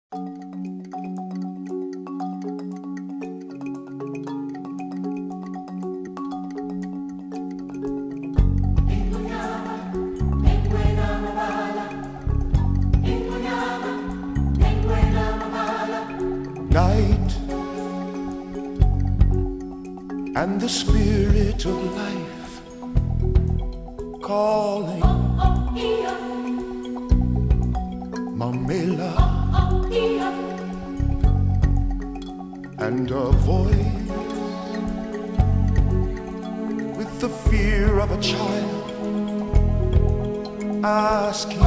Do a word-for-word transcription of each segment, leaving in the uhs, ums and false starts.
Night and the spirit of life calling Mamela, and a voice with the fear of a child asking,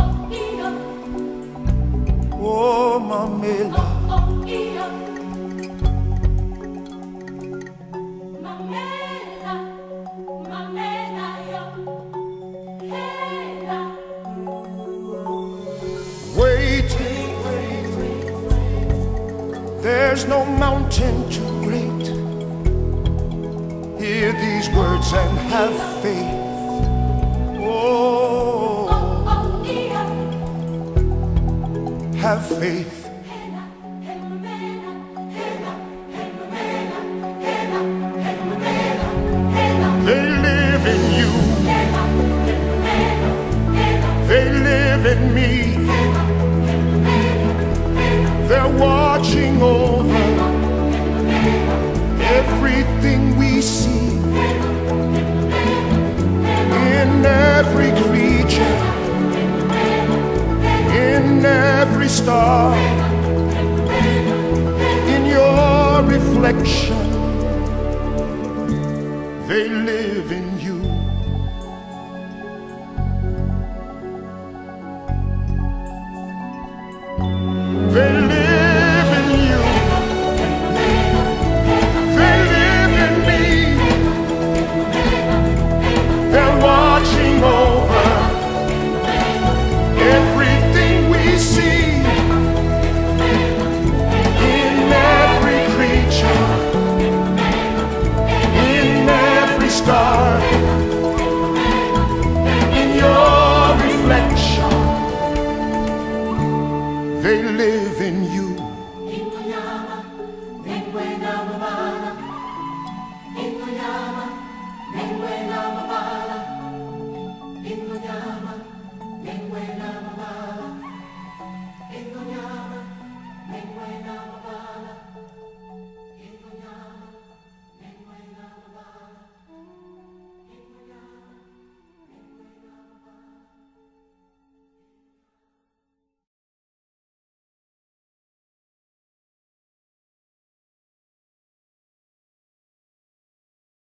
oh Mamela, waiting, there's no mountain too great. Hear these words and have faith. Oh, have faith. They live in you. They live in me. They're watching over everything we see, in every creature, in every star, in your reflection. They live in you. They live in you. They live in me. They're watching over everything we see, in every creature, in every star, in your reflection. They live in you.